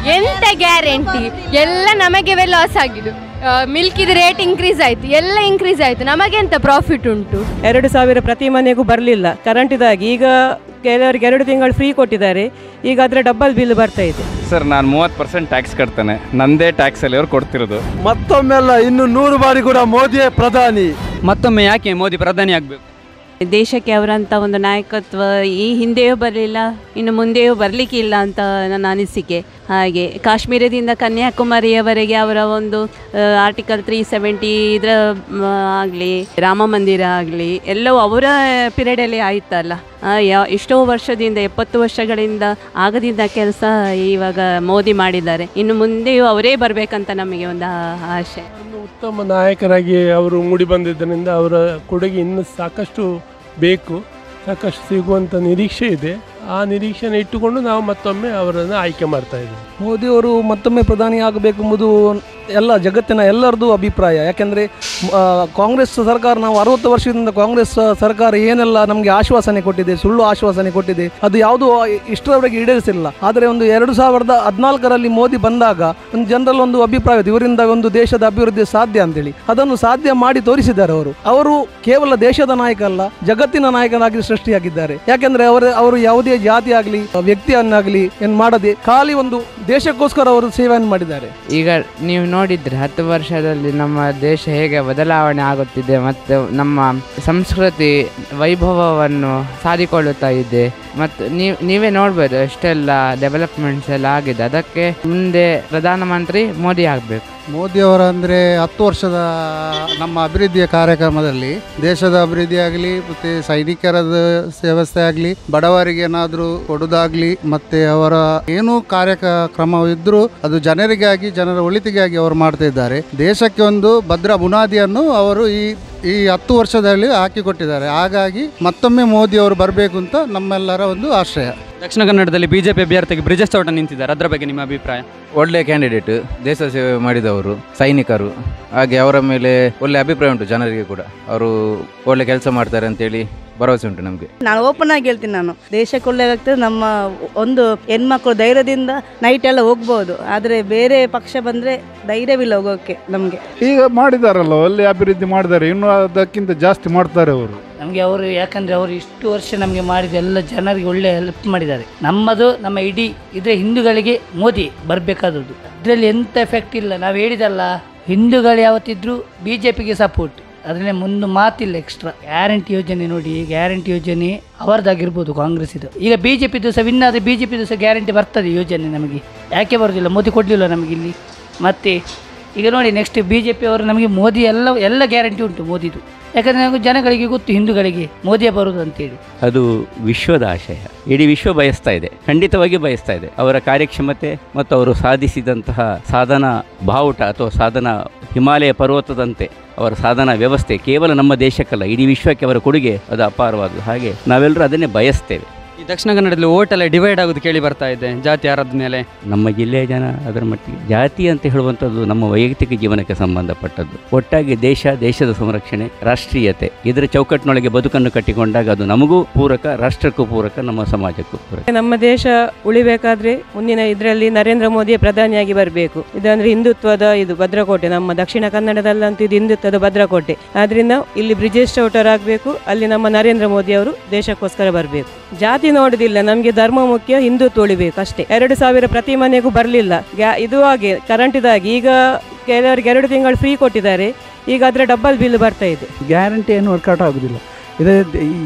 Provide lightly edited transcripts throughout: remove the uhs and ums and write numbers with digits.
ಎಂತ ಗ್ಯಾರಂಟಿ? ಎಲ್ಲ ನಮಗೆ ಲಾಸ್ ಆಗಿದ್ದು. ಮಿಲ್ಕಿದ ರೇಟ್ ಇನ್ಕ್ರೀಸ್ ಆಯ್ತು, ಎಲ್ಲ ಇನ್ಕ್ರೀಸ್ ಆಯ್ತು, ನಮಗೆಂತ ಪ್ರಾಫಿಟ್ ಉಂಟು? 2,000 ಪ್ರತಿ ಮನೆಗೂ ಬರಲಿಲ್ಲ ಕರೆಂಟಿದಾಗಿ. ಈಗ ಕೆಲವರಿಗೆ 2 ತಿಂಗಳು ಫ್ರೀ ಕೊಟ್ಟಿದ್ದಾರೆ, ಈಗ ಅದರ ಡಬಲ್ ಬಿಲ್ ಬರ್ತಾ ಇದೆ. ಸರ್ ನಾನು 30% ಟ್ಯಾಕ್ಸ್ ಕಟ್ತೇನೆ, ನಂದೇ ಟ್ಯಾಕ್ಸ್ ಅಲ್ಲಿ ಅವ್ರು ಕೊಡ್ತಿರೋದು. ಮತ್ತೊಮ್ಮೆಲ್ಲ ಇನ್ನು 100 ಬಾರಿ ಕೂಡ ಮೋದಿಯೇ ಪ್ರಧಾನಿ. ಮತ್ತೊಮ್ಮೆ ಯಾಕೆ ಮೋದಿ ಪ್ರಧಾನಿ ಆಗಬೇಕು? ದೇಶಕ್ಕೆ ಅವರಂಥ ಒಂದು ನಾಯಕತ್ವ ಈ ಹಿಂದೆಯೂ ಬರಲಿಲ್ಲ, ಇನ್ನು ಮುಂದೆಯೂ ಬರಲಿಕ್ಕಿಲ್ಲ ಅಂತ ನನ್ನ ಅನಿಸಿಕೆ. ಹಾಗೆ ಕಾಶ್ಮೀರದಿಂದ ಕನ್ಯಾಕುಮಾರಿಯವರೆಗೆ ಅವರ ಒಂದು ಆರ್ಟಿಕಲ್ 370 ಇದರ ಆಗಲಿ, ರಾಮ ಮಂದಿರ ಆಗಲಿ, ಎಲ್ಲವೂ ಅವರ ಪಿರಿಯಡಲ್ಲಿ ಆಯ್ತಲ್ಲ. ಎಷ್ಟೋ ವರ್ಷದಿಂದ 70 ವರ್ಷಗಳಿಂದ ಆಗದಿದ್ದ ಕೆಲಸ ಇವಾಗ ಮೋದಿ ಮಾಡಿದ್ದಾರೆ. ಇನ್ನು ಮುಂದೆಯೂ ಅವರೇ ಬರಬೇಕಂತ ನಮಗೆ ಒಂದು ಆಶೆ. ಉತ್ತಮ ನಾಯಕರಾಗಿ ಅವರು ಮೂಡಿ ಬಂದಿದ್ದರಿಂದ ಅವರ ಕೊಡುಗೆ ಇನ್ನೂ ಸಾಕಷ್ಟು ಬೇಕು, ಸಾಕಷ್ಟು ಸಿಗುವಂಥ ನಿರೀಕ್ಷೆ ಇದೆ. ಆ ನಿರೀಕ್ಷೆನ ಇಟ್ಟುಕೊಂಡು ನಾವು ಮತ್ತೊಮ್ಮೆ ಅವರನ್ನು ಆಯ್ಕೆ ಮಾಡ್ತಾ ಇದ್ದೀವಿ. ಮೋದಿಯವರು ಮತ್ತೊಮ್ಮೆ ಪ್ರಧಾನಿ ಆಗಬೇಕೆಂಬುದು ಎಲ್ಲ ಜಗತ್ತಿನ ಎಲ್ಲರದ್ದು ಅಭಿಪ್ರಾಯ. ಯಾಕೆಂದರೆ ಕಾಂಗ್ರೆಸ್ ಸರ್ಕಾರ, ನಾವು 60 ವರ್ಷದಿಂದ ಕಾಂಗ್ರೆಸ್ ಸರ್ಕಾರ ಏನೆಲ್ಲ ನಮಗೆ ಆಶ್ವಾಸನೆ ಕೊಟ್ಟಿದೆ, ಸುಳ್ಳು ಆಶ್ವಾಸನೆ ಕೊಟ್ಟಿದೆ, ಅದು ಯಾವುದೂ ಇಷ್ಟರವರೆಗೆ ಈಡೇರಿಸಿಲ್ಲ. ಆದರೆ ಒಂದು 2014ರಲ್ಲಿ ಮೋದಿ ಬಂದಾಗ ಒಂದು ಜನರಲ್ ಒಂದು ಅಭಿಪ್ರಾಯ, ಇವರಿಂದ ಒಂದು ದೇಶದ ಅಭಿವೃದ್ಧಿ ಸಾಧ್ಯ ಅಂತೇಳಿ. ಅದನ್ನು ಸಾಧ್ಯ ಮಾಡಿ ತೋರಿಸಿದ್ದಾರೆ ಅವರು ಕೇವಲ ದೇಶದ ನಾಯಕ ಅಲ್ಲ, ಜಗತ್ತಿನ ನಾಯಕನಾಗಿ ಸೃಷ್ಟಿಯಾಗಿದ್ದಾರೆ. ಯಾಕೆಂದರೆ ಅವರು ಯಾವುದೇ ಜಾತಿ ಆಗಲಿ ವ್ಯಕ್ತಿಯನ್ನಾಗಲಿ ಏನು ಮಾಡದೆ ಖಾಲಿ ಒಂದು ದೇಶಕ್ಕೋಸ್ಕರ ಅವರು ಸೇವೆಯನ್ನು ಮಾಡಿದ್ದಾರೆ. ಈಗ ನೀವು ನೋಡಿದ್ರೆ 10 ವರ್ಷದಲ್ಲಿ ನಮ್ಮ ದೇಶ ಹೇಗೆ ಬದಲಾವಣೆ ಆಗುತ್ತಿದೆ ಮತ್ತು ನಮ್ಮ ಸಂಸ್ಕೃತಿ ವೈಭವವನ್ನು ಸಾಧಿಕೊಳ್ಳುತ್ತಾ ಇದೆ. ಮತ್ತು ನೀವೇ ನೋಡ್ಬೋದು ಎಷ್ಟೆಲ್ಲ ಡೆವಲಪ್ಮೆಂಟ್ಸ್ ಎಲ್ಲ ಆಗಿದೆ. ಅದಕ್ಕೆ ಮುಂದೆ ಪ್ರಧಾನಮಂತ್ರಿ ಮೋದಿ ಆಗಬೇಕು. ಮೋದಿಯವರ ಅಂದರೆ 10 ವರ್ಷದ ನಮ್ಮ ಅಭಿವೃದ್ಧಿಯ ಕಾರ್ಯಕ್ರಮದಲ್ಲಿ ದೇಶದ ಅಭಿವೃದ್ಧಿ ಆಗಲಿ, ಮತ್ತು ಸೈನಿಕರದ ವ್ಯವಸ್ಥೆ ಆಗಲಿ, ಬಡವರಿಗೆ ಏನಾದರೂ ಕೊಡೋದಾಗಲಿ, ಮತ್ತು ಅವರ ಏನು ಕಾರ್ಯಕ್ರಮವಿದ್ದರೂ ಅದು ಜನರಿಗಾಗಿ, ಜನರ ಒಳಿತಿಗಾಗಿ ಅವರು ಮಾಡ್ತಾ ಇದ್ದಾರೆ. ದೇಶಕ್ಕೆ ಒಂದು ಭದ್ರ ಬುನಾದಿಯನ್ನು ಅವರು ಈ 10 ವರ್ಷದಲ್ಲಿ ಹಾಕಿಕೊಟ್ಟಿದ್ದಾರೆ. ಹಾಗಾಗಿ ಮತ್ತೊಮ್ಮೆ ಮೋದಿ ಅವರು ಬರಬೇಕು ಅಂತ ನಮ್ಮೆಲ್ಲರ ಒಂದು ಆಶ್ರಯ. ದಕ್ಷಿಣ ಕನ್ನಡದಲ್ಲಿ ಬಿಜೆಪಿ ಅಭ್ಯರ್ಥಿಗೆ ಬ್ರಿಜೇಶ್ ಚೌಟ ನಿಂತಿದ್ದಾರೆ, ಅದರ ಬಗ್ಗೆ ನಿಮ್ಮ ಅಭಿಪ್ರಾಯ? ಒಳ್ಳೆ ಕ್ಯಾಂಡಿಡೇಟ್, ದೇಶ ಸೇವೆ ಮಾಡಿದವರು, ಸೈನಿಕರು, ಹಾಗೆ ಅವರ ಮೇಲೆ ಒಳ್ಳೆ ಅಭಿಪ್ರಾಯ ಉಂಟು ಜನರಿಗೆ ಕೂಡ. ಅವರು ಒಳ್ಳೆ ಕೆಲಸ ಮಾಡ್ತಾರೆ ಅಂತೇಳಿ ಭರವಸೆ ಉಂಟು ನಮಗೆ. ನಾನು ಓಪನ್ ಆಗಿ ಹೇಳ್ತೀನಿ, ನಾನು ದೇಶಕ್ಕೆ ಒಳ್ಳೆಯಾಗ್ತದೆ. ನಮ್ಮ ಒಂದು ಹೆಣ್ಮಕ್ಳು ಧೈರ್ಯದಿಂದ ನೈಟ್ ಎಲ್ಲ ಹೋಗ್ಬೋದು, ಆದರೆ ಬೇರೆ ಪಕ್ಷ ಬಂದರೆ ಧೈರ್ಯವಿಲ್ಲ ಹೋಗೋಕ್ಕೆ ನಮಗೆ. ಈಗ ಮಾಡಿದಾರಲ್ಲ, ಒಳ್ಳೆ ಅಭಿವೃದ್ಧಿ ಮಾಡಿದ್ದಾರೆ, ಇನ್ನೂ ಅದಕ್ಕಿಂತ ಜಾಸ್ತಿ ಮಾಡ್ತಾರೆ ಅವರು. ನಮಗೆ ಅವರು, ಯಾಕಂದರೆ ಅವರು ಇಷ್ಟು ವರ್ಷ ನಮಗೆ ಮಾಡಿದ ಎಲ್ಲ ಜನರಿಗೆ ಒಳ್ಳೆ ಹೆಲ್ಪ್ ಮಾಡಿದ್ದಾರೆ. ನಮ್ಮ ಇಡೀ ಇದ್ರೆ ಹಿಂದೂಗಳಿಗೆ ಮೋದಿ ಬರಬೇಕಾದದ್ದು, ಇದರಲ್ಲಿ ಎಂಥ ಎಫೆಕ್ಟ್ ಇಲ್ಲ. ನಾವು ಹೇಳಿದಲ್ಲ, ಹಿಂದೂಗಳು ಯಾವತ್ತಿದ್ರೂ BJPಗೆ ಸಪೋರ್ಟ್, ಅದರಲ್ಲಿ ಮುಂದೆ ಮಾತಿಲ್ಲ ಎಕ್ಸ್ಟ್ರಾ. ಗ್ಯಾರಂಟಿ ಯೋಜನೆ ನೋಡಿ, ಗ್ಯಾರಂಟಿ ಯೋಜನೆ ಅವರದಾಗಿರ್ಬೋದು ಕಾಂಗ್ರೆಸ್ ಇದು. ಈಗ BJPದು ಸಹ ವಿನ್ ಆದರೆ BJPದು ಸಹ ಗ್ಯಾರಂಟಿ ಬರ್ತದೆ ಯೋಜನೆ, ನಮಗೆ ಯಾಕೆ ಬರೋದಿಲ್ಲ? ಮೋದಿ ಕೊಡಲಿಲ್ಲ ನಮಗಿಲ್ಲಿ. ಮತ್ತು ಈಗ ನೋಡಿ ನೆಕ್ಸ್ಟ್ BJP ಅವರು ನಮಗೆ ಮೋದಿ ಎಲ್ಲ ಗ್ಯಾರಂಟಿ ಉಂಟು ಮೋದಿದು. ಯಾಕಂದರೆ ನಾವು ಜನಗಳಿಗೆ ಗೊತ್ತು, ಹಿಂದೂಗಳಿಗೆ ಮೋದಿಯೇ ಬರೋದು ಅಂತೇಳಿ. ಅದು ವಿಶ್ವದ ಆಶಯ, ಇಡೀ ವಿಶ್ವ ಬಯಸ್ತಾ ಇದೆ, ಖಂಡಿತವಾಗಿ ಬಯಸ್ತಾ ಇದೆ. ಅವರ ಕಾರ್ಯಕ್ಷಮತೆ ಮತ್ತು ಅವರು ಸಾಧಿಸಿದಂತಹ ಸಾಧನಾ ಬಾವುಟ ಅಥವಾ ಸಾಧನಾ ಹಿಮಾಲಯ ಪರ್ವತದಂತೆ ಅವರ ಸಾಧನಾ ವ್ಯವಸ್ಥೆ ಕೇವಲ ನಮ್ಮ ದೇಶಕ್ಕಲ್ಲ, ಇಡೀ ವಿಶ್ವಕ್ಕೆ ಅವರ ಕೊಡುಗೆ ಅದು ಅಪಾರವಾದುದು. ಹಾಗೆ ನಾವೆಲ್ಲರೂ ಅದನ್ನೇ ಬಯಸ್ತೇವೆ. ಈ ದಕ್ಷಿಣ ಕನ್ನಡದಲ್ಲಿ ಓಟೆಲ್ಲ ಡಿವೈಡ್ ಆಗೋದು ಕೇಳಿ ಬರ್ತಾ ಇದೆ, ಜಾತಿ ಆರಾಧದ ಮೇಲೆ. ನಮ್ಮ ಜಿಲ್ಲೆಯ ಜನ ಅದರ ಮಟ್ಟಿಗೆ ಜಾತಿ ಅಂತ ಹೇಳುವಂಥದ್ದು ನಮ್ಮ ವೈಯಕ್ತಿಕ ಜೀವನಕ್ಕೆ ಸಂಬಂಧಪಟ್ಟದ್ದು. ಒಟ್ಟಾಗಿ ದೇಶದ ಸಂರಕ್ಷಣೆ, ರಾಷ್ಟ್ರೀಯತೆ, ಇದರ ಚೌಕಟ್ಟಿನೊಳಗೆ ಬದುಕನ್ನು ಕಟ್ಟಿಕೊಂಡಾಗ ಅದು ನಮಗೂ ಪೂರಕ, ರಾಷ್ಟ್ರಕ್ಕೂ ಪೂರಕ, ನಮ್ಮ ಸಮಾಜಕ್ಕೂ ಪೂರಕ. ನಮ್ಮ ದೇಶ ಉಳಿಬೇಕಾದ್ರೆ ಮುಂದಿನ ಇದರಲ್ಲಿ ನರೇಂದ್ರ ಮೋದಿ ಪ್ರಧಾನಿಯಾಗಿ ಬರಬೇಕು. ಇದಂದ್ರೆ ಹಿಂದುತ್ವದ ಇದು ಭದ್ರಕೋಟೆ, ನಮ್ಮ ದಕ್ಷಿಣ ಕನ್ನಡದಲ್ಲಂತೂ ಇದು ಹಿಂದುತ್ವದ ಭದ್ರಕೋಟೆ. ಆದ್ರಿಂದ ಇಲ್ಲಿ ಬ್ರಿಜೇಶ್ ಚೌಟರ್ ಆಗಬೇಕು, ಅಲ್ಲಿ ನಮ್ಮ ನರೇಂದ್ರ ಮೋದಿ ಅವರು ದೇಶಕ್ಕೋಸ್ಕರ ಬರಬೇಕು. ಜಾತಿ ನೋಡುದಿಲ್ಲ, ನಮಗೆ ಧರ್ಮ ಮುಖ್ಯ, ಹಿಂದುತ್ವ ಉಳಿಬೇಕು ಅಷ್ಟೇ. 2,000 ಪ್ರತಿ ಮನೆಗೂ ಬರಲಿಲ್ಲ, ಇದು ಹಾಗೆ ಕರೆಂಟಿದಾಗಿ. ಈಗ ಕೆಲವರಿಗೆ 2 ತಿಂಗಳು ಫ್ರೀ ಕೊಟ್ಟಿದ್ದಾರೆ, ಈಗ ಅದರ ಡಬಲ್ ಬಿಲ್ ಬರ್ತಾ ಇದೆ. ಗ್ಯಾರಂಟಿ ಏನು ವರ್ಕೌಟ್ ಆಗೋದಿಲ್ಲ. ಇದೇ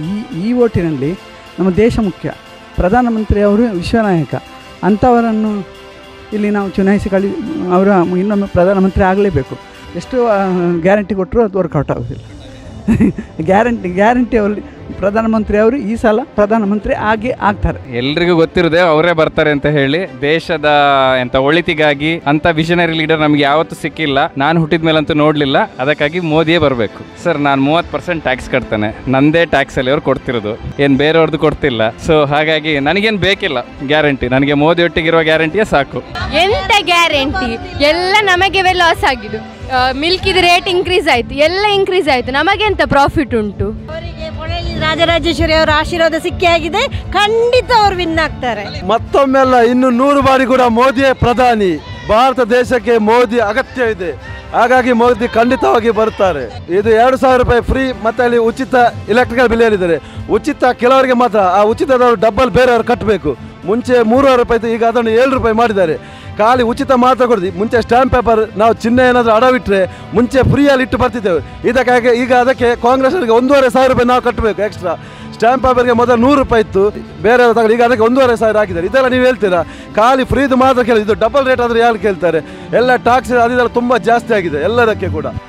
ಈ ಓಟಿನಲ್ಲಿ ನಮ್ಮ ದೇಶ ಮುಖ್ಯ, ಪ್ರಧಾನಮಂತ್ರಿ ಅವರು ವಿಶ್ವನಾಯಕ, ಅಂಥವರನ್ನು ಇಲ್ಲಿ ನಾವು ಚುನಾಯಿಸಿ ಅವರ ಇನ್ನೊಮ್ಮೆ ಪ್ರಧಾನಮಂತ್ರಿ ಆಗಲೇಬೇಕು. ಎಷ್ಟು ಗ್ಯಾರಂಟಿ ಕೊಟ್ಟರು ಅದು ವರ್ಕೌಟ್ ಆಗೋದಿಲ್ಲ. ಗ್ಯಾರಂಟಿ ಅವರು ಪ್ರಧಾನಮಂತ್ರಿ ಅವರು ಈ ಸಲ ಪ್ರಧಾನಮಂತ್ರಿ ಆಗ್ತಾರೆ. ಎಲ್ರಿಗೂ ಗೊತ್ತಿರೋದೇ ಅವರೇ ಬರ್ತಾರೆ ಅಂತ ಹೇಳಿ. ದೇಶದ ಒಳಿತಿಗಾಗಿ ಅಂತ ವಿಷನರಿ ಲೀಡರ್ ನಮ್ಗೆ ಯಾವತ್ತೂ ಸಿಕ್ಕಿಲ್ಲ, ನಾನು ಹುಟ್ಟಿದ ಮೇಲಂತೂ ನೋಡ್ಲಿಲ್ಲ. ಅದಕ್ಕಾಗಿ ಮೋದಿಯೇ ಬರಬೇಕು. ಸರ್ ನಾನು 30% ಟ್ಯಾಕ್ಸ್ ಕಟ್ತೇನೆ, ನಂದೇ ಟ್ಯಾಕ್ಸ್ ಅಲ್ಲಿ ಅವ್ರು ಕೊಡ್ತಿರೋದು, ಏನ್ ಬೇರೆಯವ್ರದ್ದು ಕೊಡ್ತಿಲ್ಲ. ಸೊ ಹಾಗಾಗಿ ನನಗೇನು ಬೇಕಿಲ್ಲ ಗ್ಯಾರಂಟಿ, ನನಗೆ ಮೋದಿ ಒಟ್ಟಿಗಿರುವ ಗ್ಯಾರಂಟಿಯೇ ಸಾಕು. ಎಂತ ಗ್ಯಾರಂಟಿ? ಎಲ್ಲ ನಮಗೆ ಲಾಸ್ ಆಗಿದ್ದು. ಮಿಲ್ಕಿದ ರೇಟ್ ಇನ್ಕ್ರೀಸ್ ಆಯ್ತು, ಎಲ್ಲ ಇನ್ಕ್ರೀಸ್ ಆಯ್ತು, ನಮಗೆಂತ ಪ್ರಾಫಿಟ್ ಉಂಟು? ಅವರಿಗೆ ರಾಜರಾಜೇಶ್ವರಿ ಅವರ ಆಶೀರ್ವಾದ ಸಿಕ್ಕಿ ಆಗಿದೆ, ಖಂಡಿತ ಅವರು ವಿನ್ ಆಗ್ತಾರೆ. ಮತ್ತೊಮ್ಮೆಲ್ಲ ಇನ್ನು 100 ಬಾರಿ ಕೂಡ ಮೋದಿಯೇ ಪ್ರಧಾನಿ. ಭಾರತ ದೇಶಕ್ಕೆ ಮೋದಿ ಅಗತ್ಯ ಇದೆ, ಹಾಗಾಗಿ ಮೋದಿ ಖಂಡಿತವಾಗಿ ಬರುತ್ತಾರೆ. ಇದು 2,000 ರೂಪಾಯಿ ಫ್ರೀ, ಮತ್ತೆ ಅಲ್ಲಿ ಉಚಿತ ಎಲೆಕ್ಟ್ರಿಕಲ್ ಬಿಲ್ ಹೇಳಿದ್ದಾರೆ. ಉಚಿತ ಕೆಲವರಿಗೆ ಮಾತ್ರ, ಆ ಉಚಿತದವರು ಡಬ್ಬಲ್ ಬೇರೆಯವರು ಕಟ್ಟಬೇಕು. ಮುಂಚೆ 300 ರೂಪಾಯಿ ಇತ್ತು, ಈಗ ಅದನ್ನು 7 ರೂಪಾಯಿ ಮಾಡಿದ್ದಾರೆ. ಖಾಲಿ ಉಚಿತ ಮಾತ್ರ ಕೊಡ್ತೀವಿ. ಮುಂಚೆ ಸ್ಟ್ಯಾಂಪ್ ಪೇಪರ್ ನಾವು ಚಿನ್ನ ಏನಾದರೂ ಅಡವಿಟ್ಟರೆ ಮುಂಚೆ ಫ್ರೀಯಲ್ಲಿ ಇಟ್ಟು ಬರ್ತಿದ್ದೇವೆ. ಇದಕ್ಕಾಗಿ ಈಗ ಅದಕ್ಕೆ ಕಾಂಗ್ರೆಸ್ವರಿಗೆ 1,500 ರೂಪಾಯಿ ನಾವು ಕಟ್ಟಬೇಕು ಎಕ್ಸ್ಟ್ರಾ. ಸ್ಟ್ಯಾಂಪ್ ಪೇಪರ್ಗೆ ಮೊದಲು 100 ರೂಪಾಯಿ ಇತ್ತು, ಬೇರೆ ತಗೊಳ್ಳಿ, ಈಗ ಅದಕ್ಕೆ 1,500 ಹಾಕಿದ್ದಾರೆ. ಇದೆಲ್ಲ ನೀವು ಹೇಳ್ತೀರಾ? ಖಾಲಿ ಫ್ರೀದು ಮಾತ್ರ ಕೇಳಿ, ಇದು ಡಬಲ್ ರೇಟ್ ಆದರೆ ಯಾರು ಕೇಳ್ತಾರೆ? ಎಲ್ಲ ಟ್ಯಾಕ್ಸ್ ಅದೆಲ್ಲ ತುಂಬ ಜಾಸ್ತಿ ಆಗಿದೆ ಎಲ್ಲದಕ್ಕೆ ಕೂಡ.